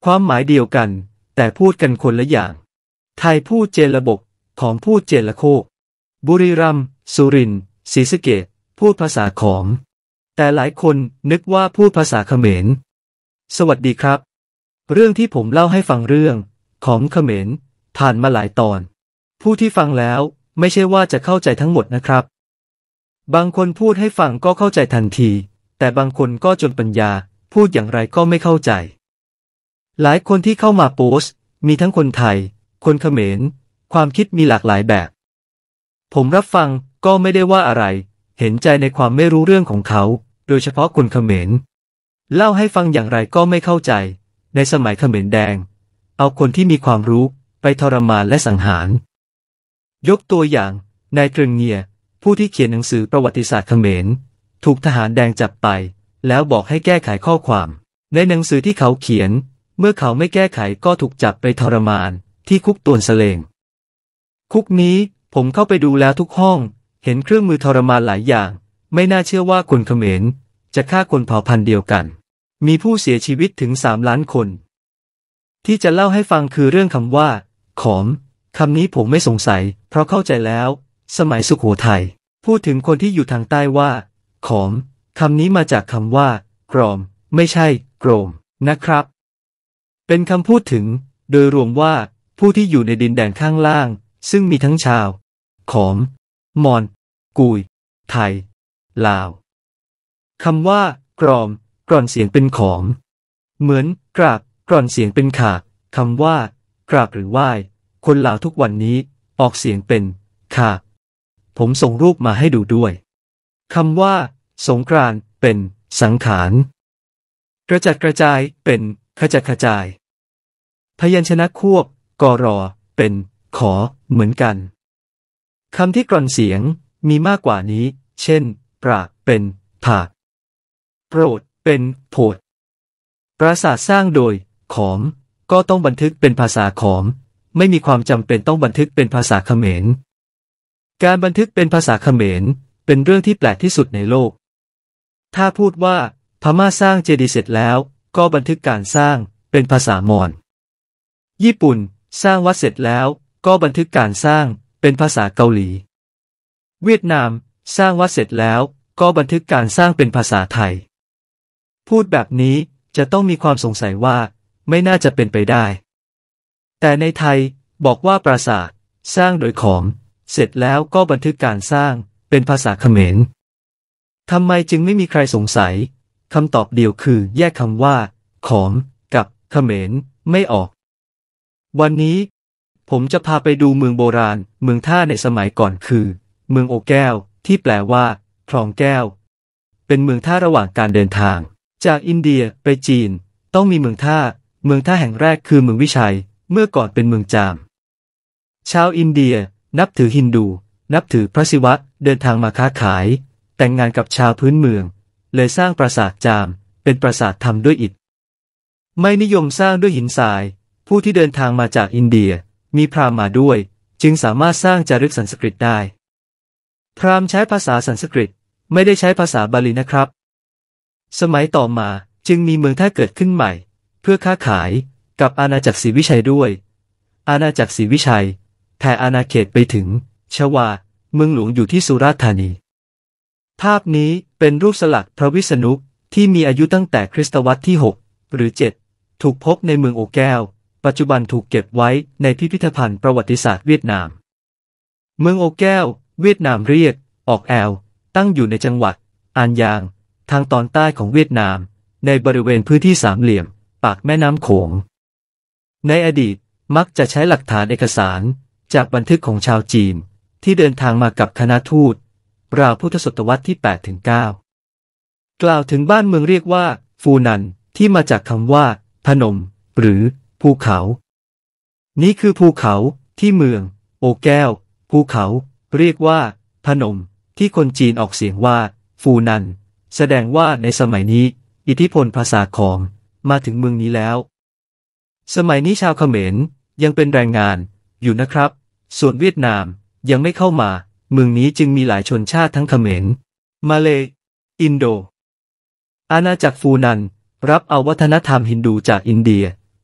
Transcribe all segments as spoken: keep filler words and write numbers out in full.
ความหมายเดียวกันแต่พูดกันคนละอย่างไทยพูดเจระบกขอมพูดเจระโคกบุรีรัมย์สุรินทร์ศรีสะเกษพูดภาษาขอมแต่หลายคนนึกว่าพูดภาษาเขมรสวัสดีครับเรื่องที่ผมเล่าให้ฟังเรื่องขอมเขมรผ่านมาหลายตอนผู้ที่ฟังแล้วไม่ใช่ว่าจะเข้าใจทั้งหมดนะครับบางคนพูดให้ฟังก็เข้าใจทันทีแต่บางคนก็จนปัญญาพูดอย่างไรก็ไม่เข้าใจหลายคนที่เข้ามาโพสต์มีทั้งคนไทยคนเขมรความคิดมีหลากหลายแบบผมรับฟังก็ไม่ได้ว่าอะไรเห็นใจในความไม่รู้เรื่องของเขาโดยเฉพาะคนเขมรเล่าให้ฟังอย่างไรก็ไม่เข้าใจในสมัยเขมรแดงเอาคนที่มีความรู้ไปทรมานและสังหารยกตัวอย่างนายเตรึงเงียผู้ที่เขียนหนังสือประวัติศาสตร์เขมรถูกทหารแดงจับไปแล้วบอกให้แก้ไขข้อความในหนังสือที่เขาเขียนเมื่อเขาไม่แก้ไขก็ถูกจับไปทรมานที่คุกตวนสเลงคุกนี้ผมเข้าไปดูแล้วทุกห้องเห็นเครื่องมือทรมานหลายอย่างไม่น่าเชื่อว่าคนเขมรจะฆ่าคนเผ่าพันธุ์เดียวกันมีผู้เสียชีวิตถึงสามล้านคนที่จะเล่าให้ฟังคือเรื่องคำว่าขอมคำนี้ผมไม่สงสัยเพราะเข้าใจแล้วสมัยสุโขทัยพูดถึงคนที่อยู่ทางใต้ว่าขอมคำนี้มาจากคำว่ากรอมไม่ใช่โกรมนะครับเป็นคำพูดถึงโดยรวมว่าผู้ที่อยู่ในดินแดนข้างล่างซึ่งมีทั้งชาวขอมมอญกุยไทยลาวคำว่ากรอมกร่อนเสียงเป็นขอมเหมือนกราบกร่อนเสียงเป็นขากคำว่ากราบหรือไหว้คนลาวทุกวันนี้ออกเสียงเป็นขากผมส่งรูปมาให้ดูด้วยคำว่าสงกรานต์เป็นสังขารกระจัดกระจายเป็นขจัดกระจายพยัญชนะควบกรอเป็นขอเหมือนกันคำที่กร่อนเสียงมีมากกว่านี้เช่นปรากเป็นผากโปรดเป็นโผดปราสาทสร้างโดยขอมก็ต้องบันทึกเป็นภาษาขอมไม่มีความจำเป็นต้องบันทึกเป็นภาษาเขมรการบันทึกเป็นภาษาเขมรเป็นเรื่องที่แปลกที่สุดในโลกถ้าพูดว่าพม่าสร้างเจดีย์เสร็จแล้วก็บันทึกการสร้างเป็นภาษามอญญี่ปุ่นสร้างวัดเสร็จแล้วก็บันทึกการสร้างเป็นภาษาเกาหลีเวียดนามสร้างวัดเสร็จแล้วก็บันทึกการสร้างเป็นภาษาไทยพูดแบบนี้จะต้องมีความสงสัยว่าไม่น่าจะเป็นไปได้แต่ในไทยบอกว่าปราสาทสร้างโดยขอมเสร็จแล้วก็บันทึกการสร้างเป็นภาษาเขมรทำไมจึงไม่มีใครสงสัยคำตอบเดียวคือแยกคำว่าขอมกับเขมรไม่ออกวันนี้ผมจะพาไปดูเมืองโบราณเมืองท่าในสมัยก่อนคือเมืองโอแก้วที่แปลว่าคลองแก้วเป็นเมืองท่าระหว่างการเดินทางจากอินเดียไปจีนต้องมีเมืองท่าเมืองท่าแห่งแรกคือเมืองวิชัยเมื่อก่อนเป็นเมืองจามชาวอินเดียนับถือฮินดูนับถือพระศิวะเดินทางมาค้าขายแต่งงานกับชาวพื้นเมืองเลยสร้างปราสาทจามเป็นปราสาททำด้วยอิฐไม่นิยมสร้างด้วยหินทรายผู้ที่เดินทางมาจากอินเดียมีพราหมณ์มาด้วยจึงสามารถสร้างจารึกสันสกฤตได้พราหมณ์ใช้ภาษาสันสกฤตไม่ได้ใช้ภาษาบาลีนะครับสมัยต่อมาจึงมีเมืองท่าเกิดขึ้นใหม่เพื่อค้าขายกับอาณาจักรศรีวิชัยด้วยอาณาจักรศรีวิชัยแผ่อาณาเขตไปถึงชวาเมืองหลวงอยู่ที่สุราษฎร์ธานีภาพนี้เป็นรูปสลักพระวิษณุที่มีอายุตั้งแต่คริสตวรรษที่หกหรือเจ็ดถูกพบในเมืองโอแก้วปัจจุบันถูกเก็บไว้ในพิพิธภัณฑ์ประวัติศาสตร์เวียดนามเมืองโอแก้วเวียดนามเรียกออกแอลตั้งอยู่ในจังหวัดอานยางทางตอนใต้ของเวียดนามในบริเวณพื้นที่สามเหลี่ยมปากแม่น้ำโขงในอดีตมักจะใช้หลักฐานเอกสารจากบันทึกของชาวจีนที่เดินทางมากับคณะทูตราวพุทธศตวรรษที่ แปดถึงเก้า กล่าวถึงบ้านเมืองเรียกว่าฟูนันที่มาจากคำว่าพนมหรือภูเขานี้คือภูเขาที่เมืองโอแก้วภูเขาเรียกว่าพนมที่คนจีนออกเสียงว่าฟูนันแสดงว่าในสมัยนี้อิทธิพลภาษาขอมมาถึงเมืองนี้แล้วสมัยนี้ชาวเขมรยังเป็นแรงงานอยู่นะครับส่วนเวียดนามยังไม่เข้ามาเมืองนี้จึงมีหลายชนชาติทั้งเขมรมาเลย์อินโดอาณาจักรฟูนันรับเอาวัฒนธรรมฮินดูจากอินเดีย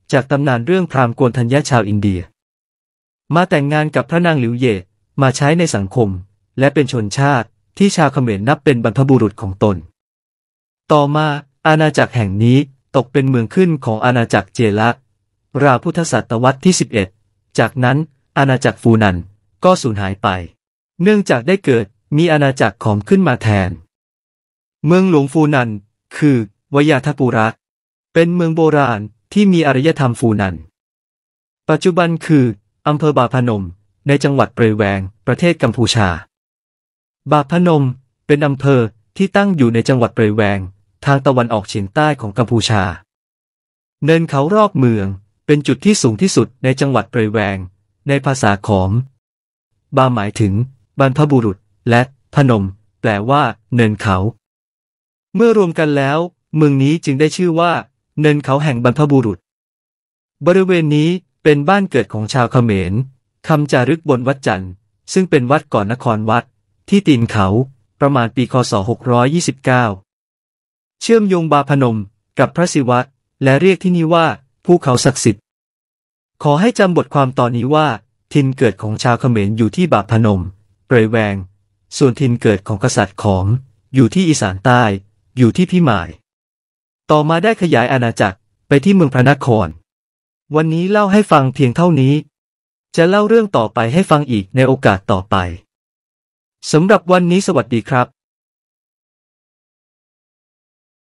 จากตำนานเรื่องพราหมณ์โกนทัญญาชาวอินเดียมาแต่งงานกับพระนางหลิวเย่มาใช้ในสังคมและเป็นชนชาติที่ชาวเขมรนับเป็นบรรพบุรุษของตนต่อมาอาณาจักรแห่งนี้ตกเป็นเมืองขึ้นของอาณาจักรเจละราวพุทธศตวรรษที่สิบเอ็ดจากนั้นอาณาจักรฟูนันก็สูญหายไปเนื่องจากได้เกิดมีอาณาจักรขอมขึ้นมาแทนเมืองหลวงฟูนันคือวยาทปุระเป็นเมืองโบราณที่มีอารยธรรมฟูนันปัจจุบันคืออำเภอบาพนมในจังหวัดเปรแวงประเทศกัมพูชาบาพนมเป็นอำเภอที่ตั้งอยู่ในจังหวัดเปรแวงทางตะวันออกเฉียงใต้ของกัมพูชาเนินเขารอบเมืองเป็นจุดที่สูงที่สุดในจังหวัดเปรแวงในภาษาขอมบาหมายถึงบรรพบุรุษและพนมแปลว่าเนินเขาเมื่อรวมกันแล้วเมืองนี้จึงได้ชื่อว่าเนินเขาแห่งบรรพบุรุษบริเวณนี้เป็นบ้านเกิดของชาวเขมรคำจารึกบนวัดจันทร์ซึ่งเป็นวัดก่อนนครวัดที่ตีนเขาประมาณปีคศหกร้อยยี่สิบเก้าเชื่อมโยงบาพนมกับพระศิวะและเรียกที่นี่ว่าภูเขาศักดิ์สิทธิ์ขอให้จำบทความตอนนี้ว่าถิ่นเกิดของชาวเขมรอยู่ที่บาพนมเปรแวงส่วนถิ่นเกิดของกษัตริย์ขอมอยู่ที่อีสานใต้อยู่ที่พิมายต่อมาได้ขยายอาณาจักรไปที่เมืองพระนครวันนี้เล่าให้ฟังเพียงเท่านี้จะเล่าเรื่องต่อไปให้ฟังอีกในโอกาสต่อไปสำหรับวันนี้สวัสดีครับ